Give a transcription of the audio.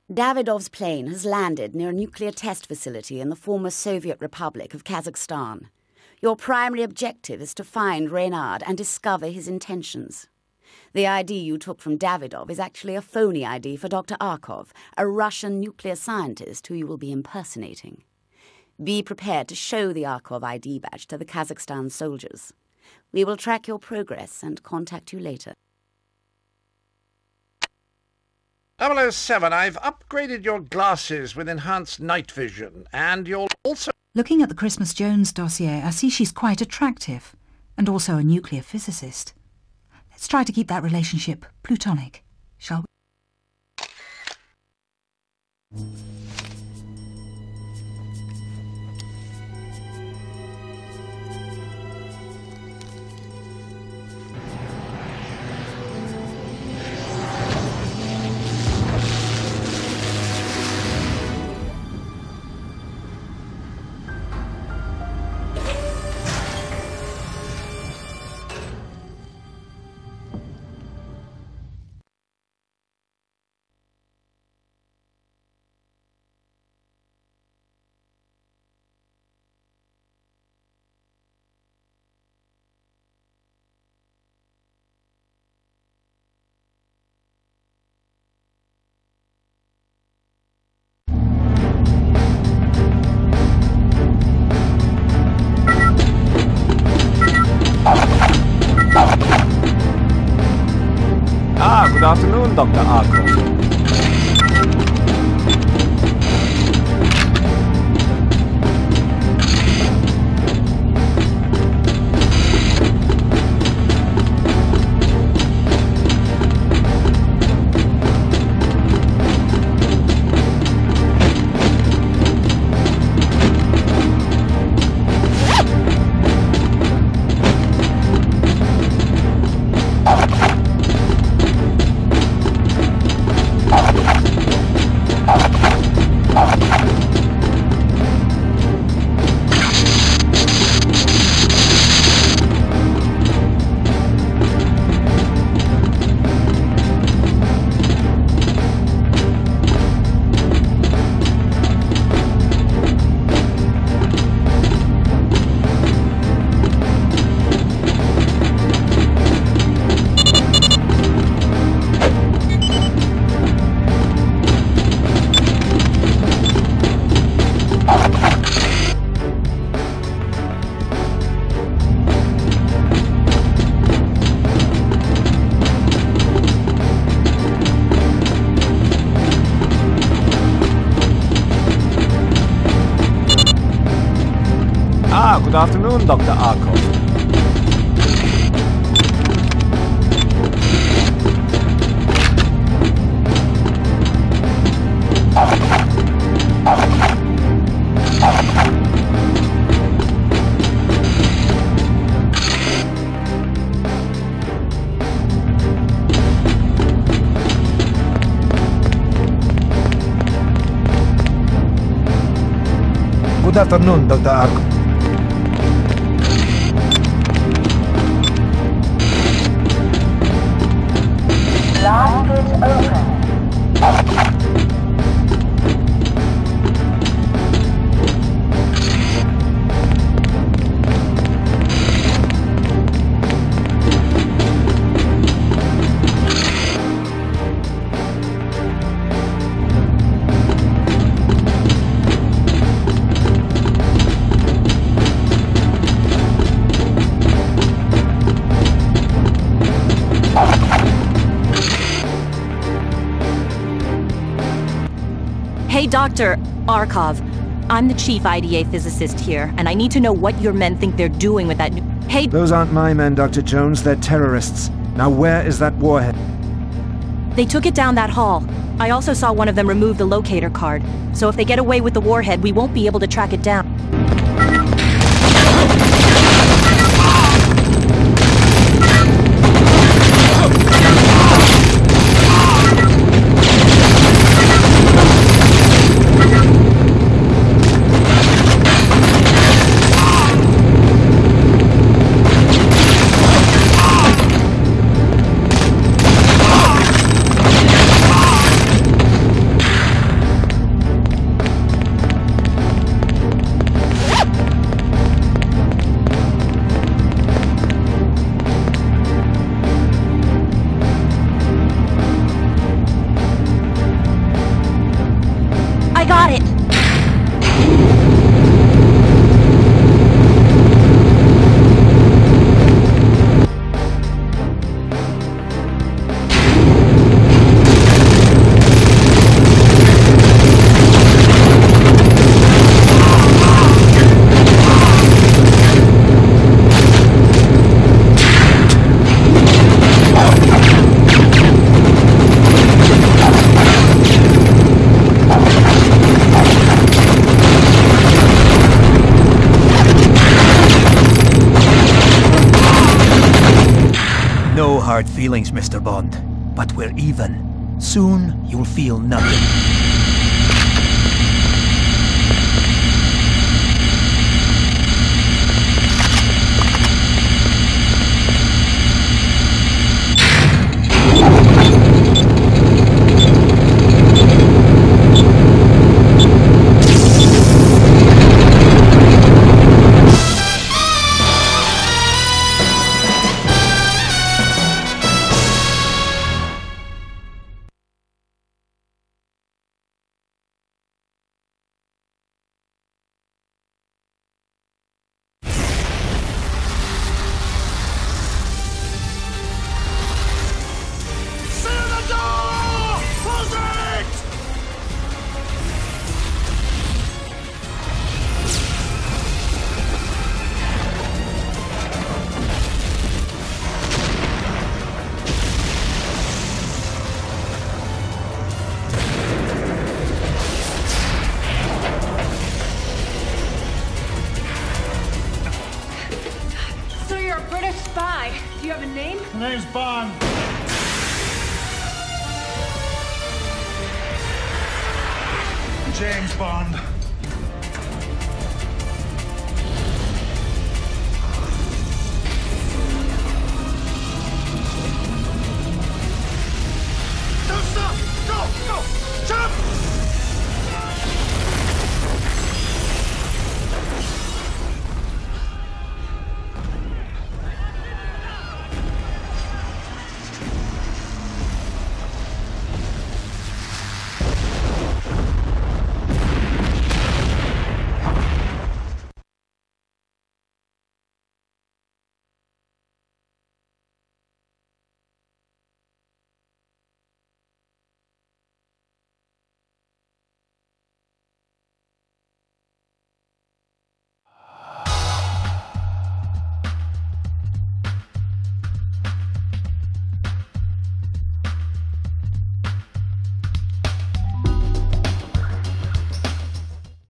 Davidov's plane has landed near a nuclear test facility in the former Soviet Republic of Kazakhstan. Your primary objective is to find Reynard and discover his intentions. The ID you took from Davidov is actually a phony ID for Dr. Arkov, a Russian nuclear scientist who you will be impersonating. Be prepared to show the Arkov ID badge to the Kazakhstan soldiers. We will track your progress and contact you later. 007, I've upgraded your glasses with enhanced night vision, and you'll also... Looking at the Christmas Jones dossier, I see she's quite attractive, and also a nuclear physicist. Let's try to keep that relationship plutonic, shall we? Good afternoon, Dr. Arkov. Good afternoon, Dr. Arkov. Good afternoon, Dr. Arkov. Lock is open. Hey, Dr. Arkov. I'm the chief IDA physicist here, and I need to know what your men think they're doing with that new... Hey... Those aren't my men, Dr. Jones. They're terrorists. Now where is that warhead? They took it down that hall. I also saw one of them remove the locator card. So if they get away with the warhead, we won't be able to track it down. No hard feelings, Mr. Bond. But we're even. Soon, you'll feel nothing. Spy. Do you have a name? My name's Bond. James Bond.